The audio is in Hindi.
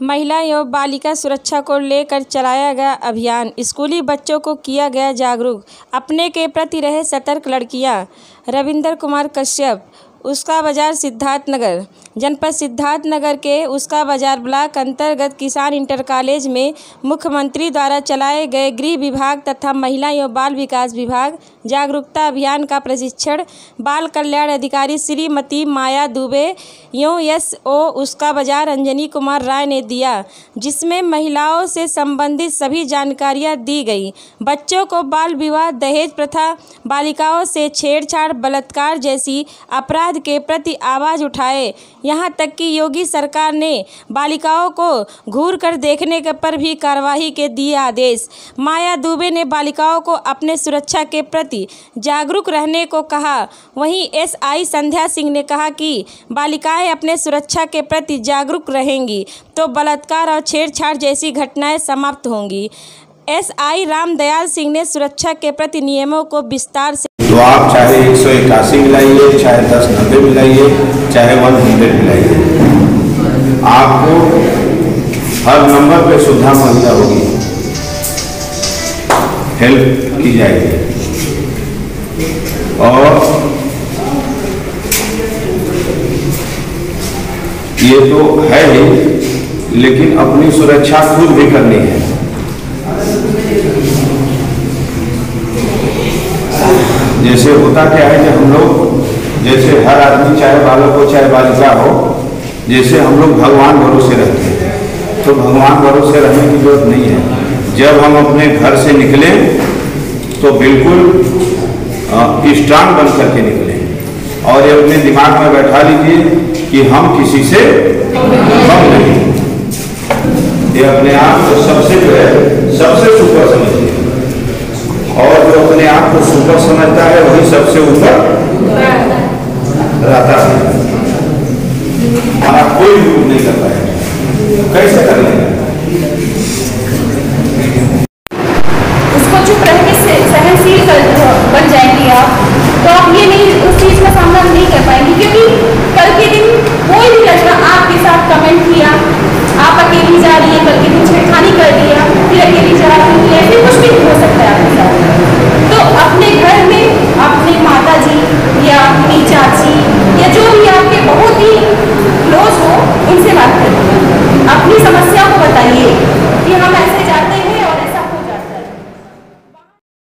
महिला एवं बालिका सुरक्षा को लेकर चलाया गया अभियान। स्कूली बच्चों को किया गया जागरूक। अपने के प्रति रहे सतर्क लड़कियां। रविंद्र कुमार कश्यप, उसका बाजार सिद्धार्थनगर। जनपद सिद्धार्थनगर के उसका बाजार ब्लॉक अंतर्गत किसान इंटर कॉलेज में मुख्यमंत्री द्वारा चलाए गए गृह विभाग तथा महिला एवं बाल विकास विभाग जागरूकता अभियान का प्रशिक्षण बाल कल्याण अधिकारी श्रीमती माया दुबे एवं SO उसका बाजार अंजनी कुमार राय ने दिया, जिसमें महिलाओं से संबंधित सभी जानकारियां दी गई। बच्चों को बाल विवाह, दहेज प्रथा, बालिकाओं से छेड़छाड़, बलात्कार जैसी अपराध के प्रति आवाज उठाए। यहाँ तक कि योगी सरकार ने बालिकाओं को घूर कर देखने के पर भी कार्रवाई के दिए आदेश। माया दुबे ने बालिकाओं को अपने सुरक्षा के प्रति जागरूक रहने को कहा। वहीं SI संध्या सिंह ने कहा कि बालिकाएं अपने सुरक्षा के प्रति जागरूक रहेंगी तो बलात्कार और छेड़छाड़ जैसी घटनाएं समाप्त होंगी। SI रामदयाल सिंह ने सुरक्षा के प्रति नियमों को विस्तार से तो आप चाहे 181 मिलाइए, चाहे 1090 मिलाइए, चाहे 100 मिलाइए, आपको हर नंबर पे सुविधा मुहैया होगी, हेल्प की जाएगी। और ये तो है ही, लेकिन अपनी सुरक्षा खुद भी करनी है। जैसे होता क्या है कि हम लोग, जैसे हर आदमी चाहे बालक हो चाहे बालिका हो, जैसे हम लोग भगवान भरोसे रहते हैं, तो भगवान भरोसे रहने की जरूरत नहीं है। जब हम अपने घर से निकले तो बिल्कुल स्ट्रांग बन करके निकले और ये अपने दिमाग में बैठा लीजिए कि हम किसी से कम नहीं। ये अपने आप को सबसे सुपर समझिए, और जो अपने आप को सुपर समझता है वही सबसे ऊपर रहता है। हमारा कोई यूज नहीं कर पाएगा, कैसे कर लेंगे? उसको चुप रहने से सहनशील बन जाएंगी आप, तो आप ये नहीं, उस चीज का सामना नहीं कर पाएंगे, क्योंकि कल के दिन